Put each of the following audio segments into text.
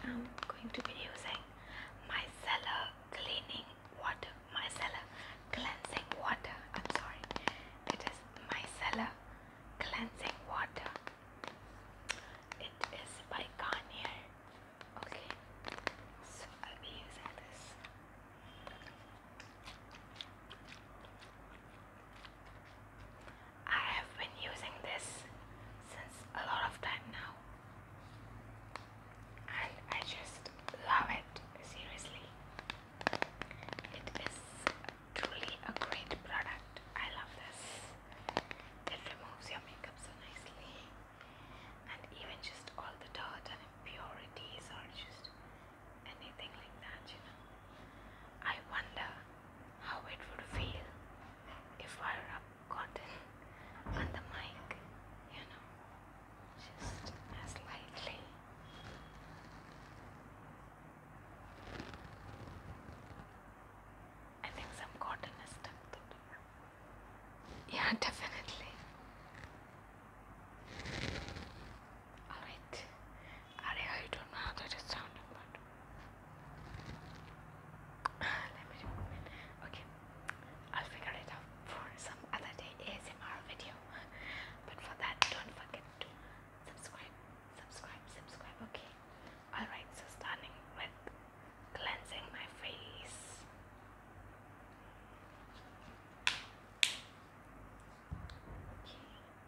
I'm going to be using micellar cleaning water, micellar cleansing water. I'm sorry, it is micellar cleansing water. It is by Garnier. Okay, so I'll be using this. I have been using this since a lot of time now, and I just love it. Seriously, it is truly a great product. I love this. It removes your makeup so nicely, and even just all the dirt and impurities or just anything like that, you know. I wonder how it would feel if I rub cotton on the mic, you know, just as lightly. I think some cotton is stuck to the... Yeah, definitely. Alright. I really don't know how that is sounding, but let me remove it. Okay. I'll figure it out for some other day ASMR video. But for that, don't forget to subscribe, okay? Alright, so starting with cleansing my face. Okay.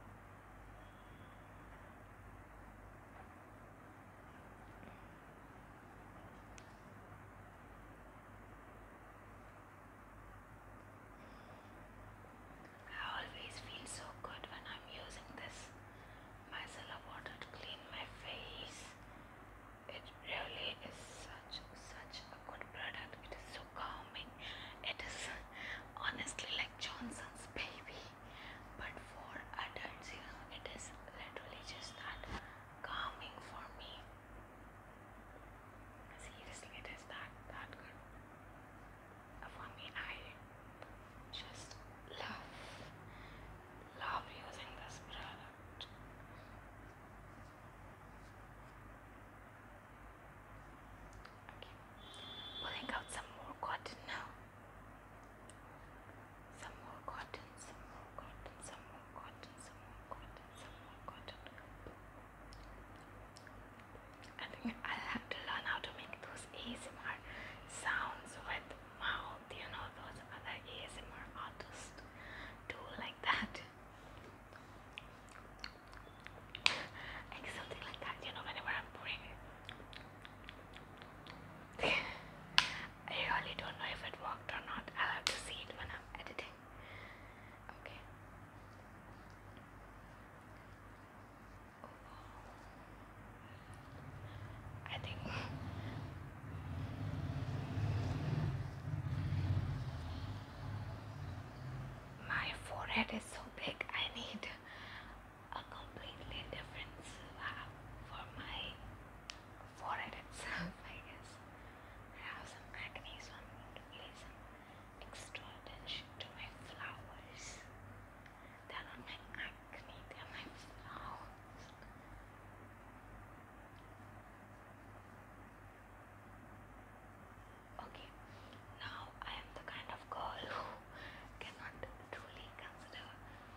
I always feel so good when I'm using this micellar water to clean my face. It really is such a good product. It is so calming. It is honestly like Johnson's baby, but for adults, you know, it is literally just that calming for me. Seriously, it is that good for me. I just love using this product. Okay, pulling out some more cotton now. Some more cotton, some more cotton, some more cotton, some more cotton, some more cotton. I think I'll have to learn how to make those ASMR sounds with mouth, you know, those other ASMR artists do like that. Like something like that, you know, whenever I'm pouring it. I really don't know if it worked or not. I'll have to see it when I'm editing. Okay. I think my forehead is so big. I need a completely different slab for my forehead itself, I guess. I have some acne, so I'm going to place some extra attention to my flowers. They're not my acne, they're my flowers. Okay, now I am the kind of girl who cannot truly consider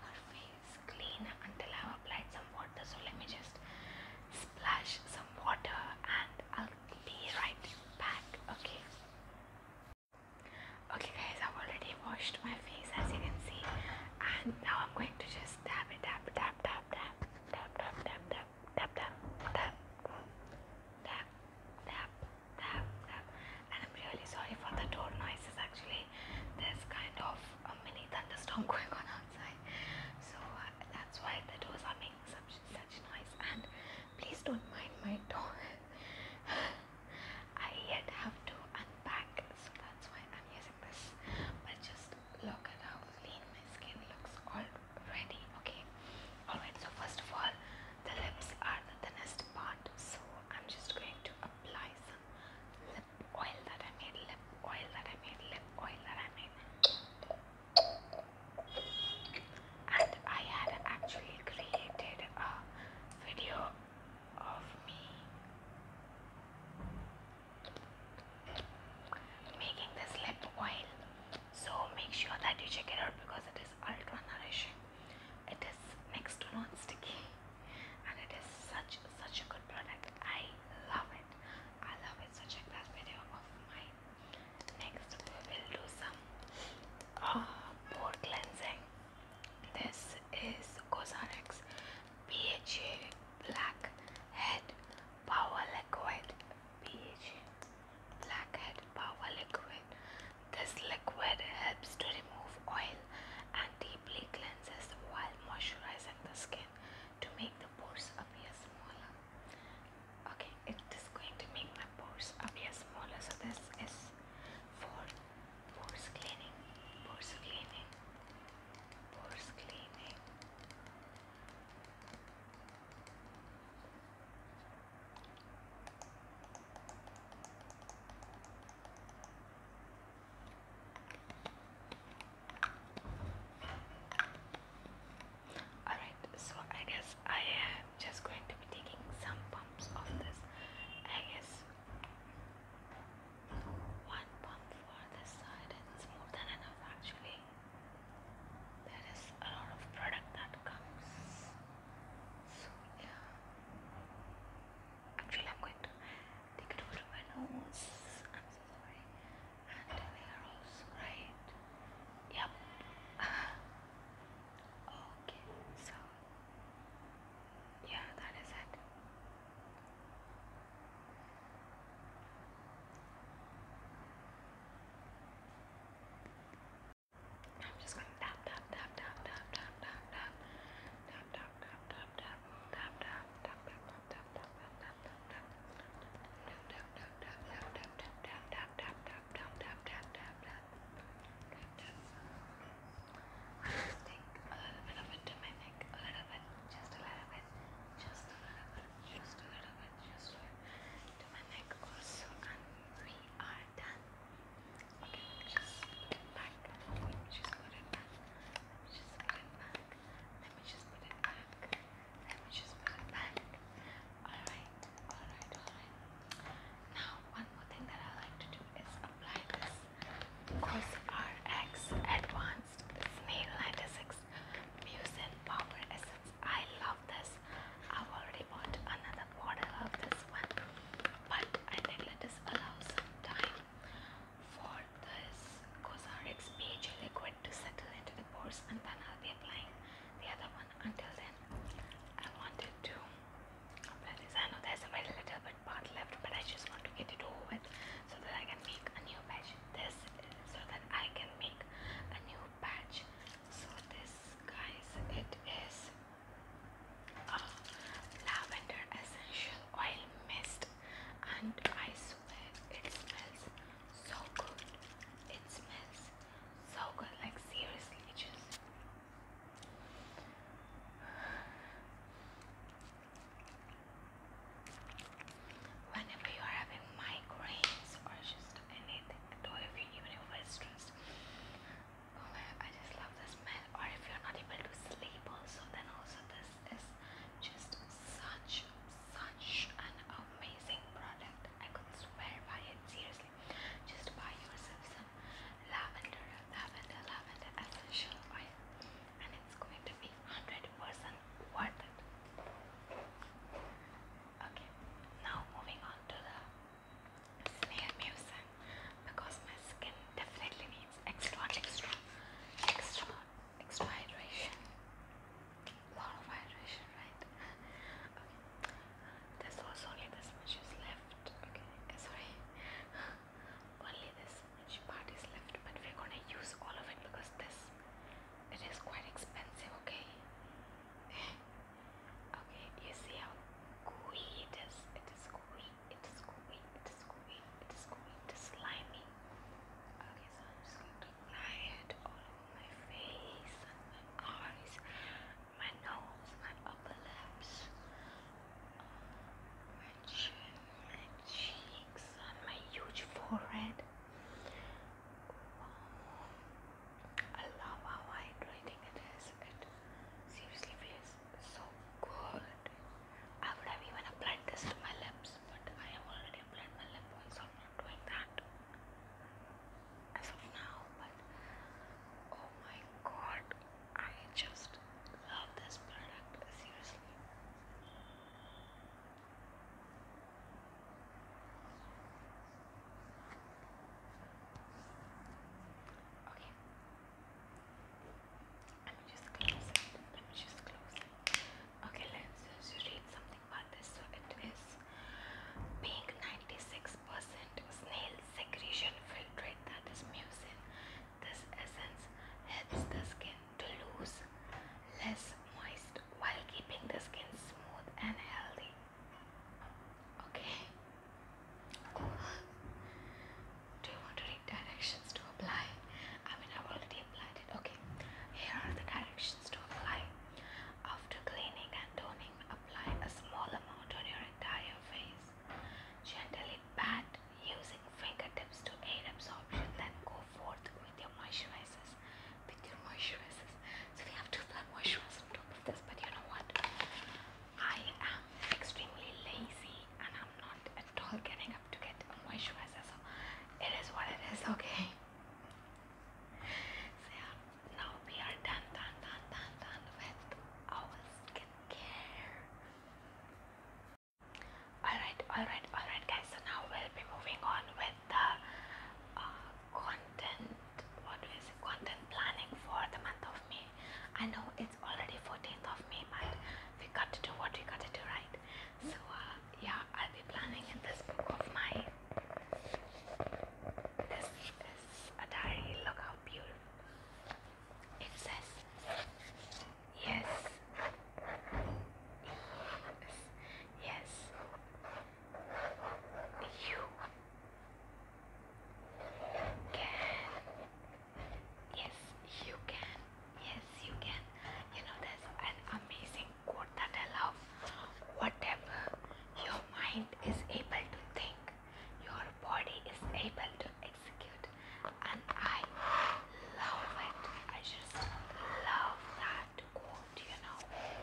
is able to think, your body is able to execute, and I love it. I just love that quote, you know.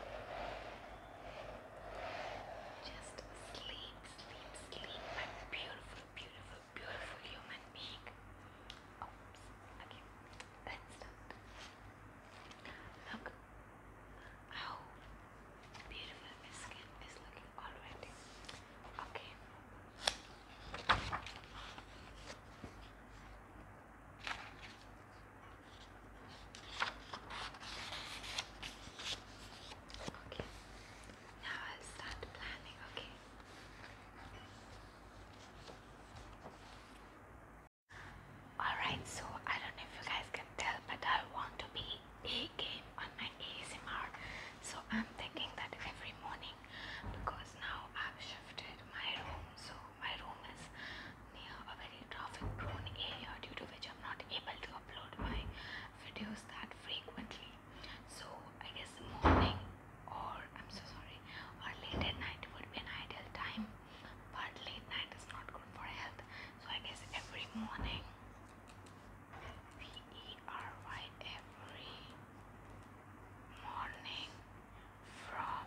Just sleep, sleep, sleep, my beautiful, beautiful, beautiful human being. Oops, okay, let's start. Look how beautiful my skin is looking already. Okay. Okay, now I'll start planning, okay? Alright, so I don't know if you guys can tell, but I want to be a game on my ASMR. So I'm thinking that every morning, because now I've shifted my room, so my room is near a very traffic prone area, due to which I'm not able to upload my videos that frequently. So I guess morning, or I'm so sorry, or late at night would be an ideal time, but late night is not good for health. So I guess every morning, VERY, every morning from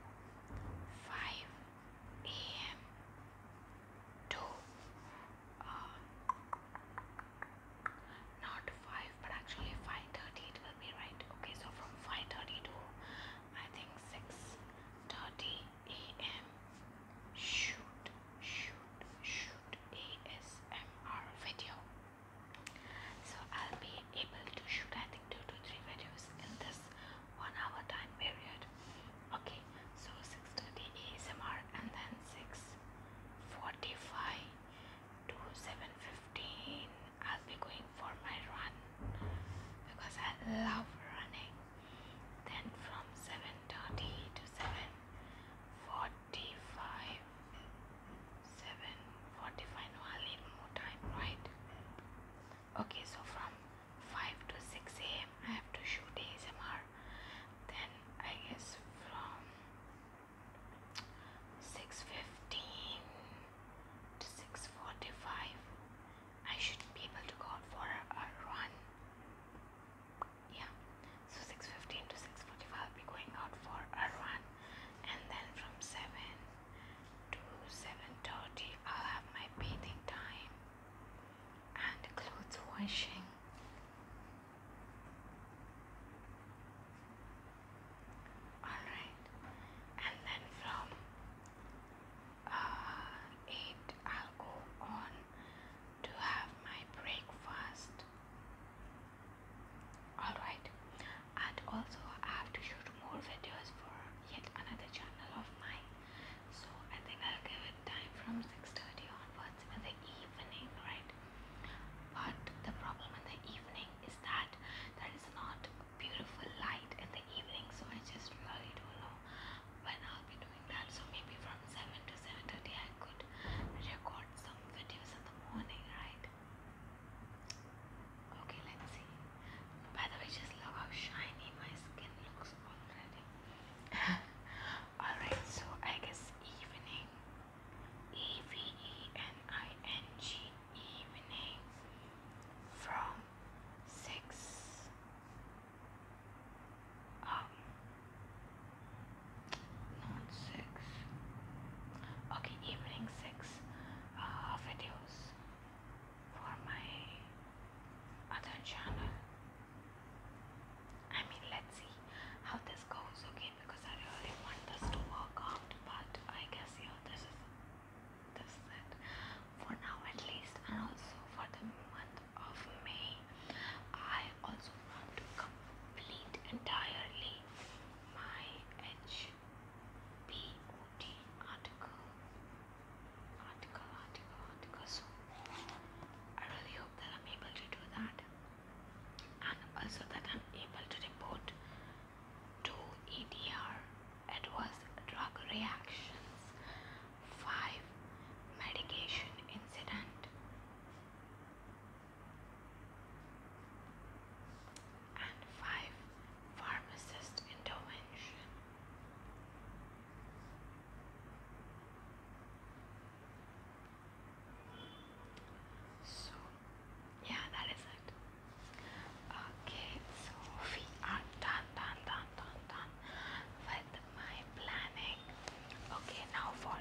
5 a.m. to not 5, but actually 5:30 it will be, right? Okay, so from 5:30 to I think 6:30 a.m. shoot ASMR video. So I'll be able to shoot I think 2 to 3 videos in this 1 hour time period. Okay, so 6:30 ASMR, and then 6:45 to 7:15 I'll be going for my run, because I love running. Then from 7:30 to 7:45, no, I'll need more time, right? Okay, so from 5 to 6 a.m. I have to shoot ASMR. Then I guess from 6:15 to 6:45 I should be able to go out for a run. Yeah, so 6:15 to 6:45 I'll be going out for a run, and then from 7 to 7:30 I'll have my bathing time and clothes washing. Alright, and then from 8 I'll go on to have my breakfast. Alright, and also I have to shoot more videos for yet another channel of mine. So I think I'll give it time from 6:30 onwards in the evening, right? But the problem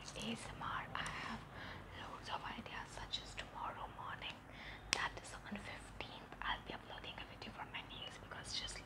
ASMR, I have loads of ideas, such as tomorrow morning, that is on 15th, I'll be uploading a video for my nails, because just